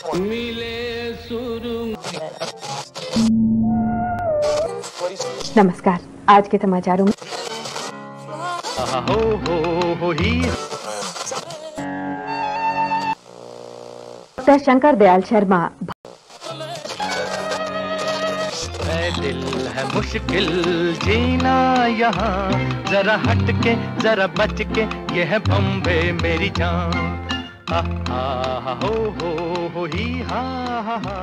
नमस्कार। आज के समाचारों में डॉक्टर शंकर दयाल शर्मा। दिल है मुश्किल जीना यहाँ, जरा हट के जरा बच के, ये है बम्बे मेरी जान। हा हा हो ही हा हा।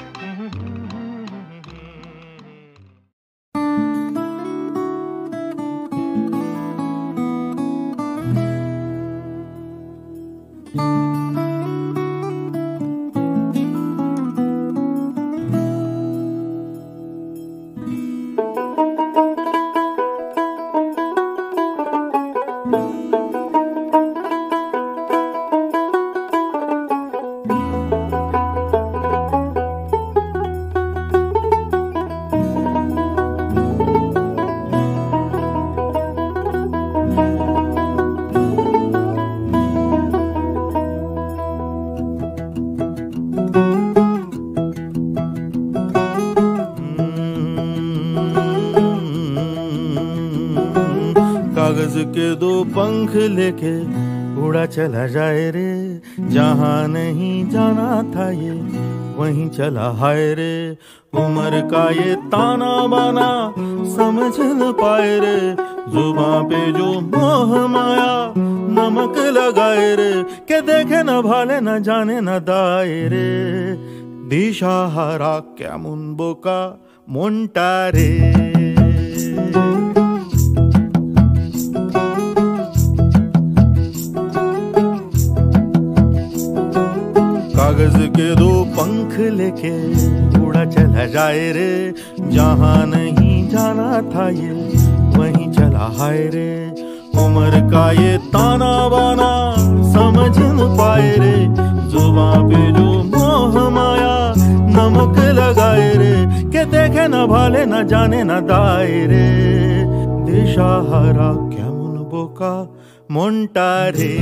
कागज के दो पंख लेके उड़ा चला जाए रे, जहाँ नहीं जाना था ये वहीं चला हाय रे। उम्र का ये ताना बाना समझ न पाए रे, जुबां पे जो मोह माया नमक लगाए रे, के देखे न भाले न जाने न दाए रे। दिशाहारा क्या मुनबो का मोंटा रे। कागज के दो पंख लेके उड़ा चला जाए रे, जहाँ नहीं जाना था ये वहीं चला हाय रे। उम्र का ये ताना बाना समझ न पाए रे, जुबां पे जो मोह माया नमक लगाए रे, के देखे न भाले न जाने न दाए रे। दिशाहारा क्या मुनबो का मोंटा रे।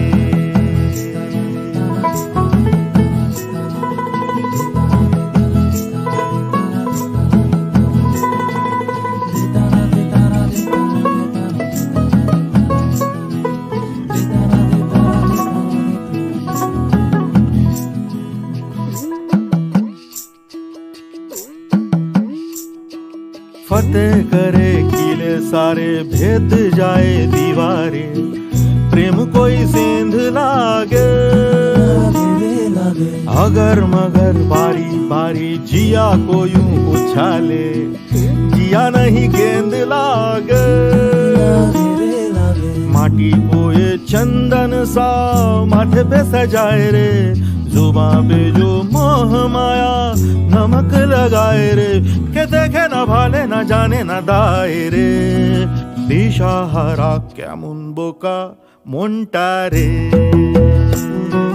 फतेह करे किले सारे, भेद जाए दीवारें, प्रेम कोई सेंध लागे अगर मगर बारी बारी जिया को यूं उछाले, जिया नहीं गेंद लागे। माटी को ये चंदन सा माथे पे सजाए रे, जुबां पे जो मोह माया नमक लगाए रे, के देखे न भाले न जाने न दाए रे। दिशाहारा क्या मुनबो का मोंटा रे।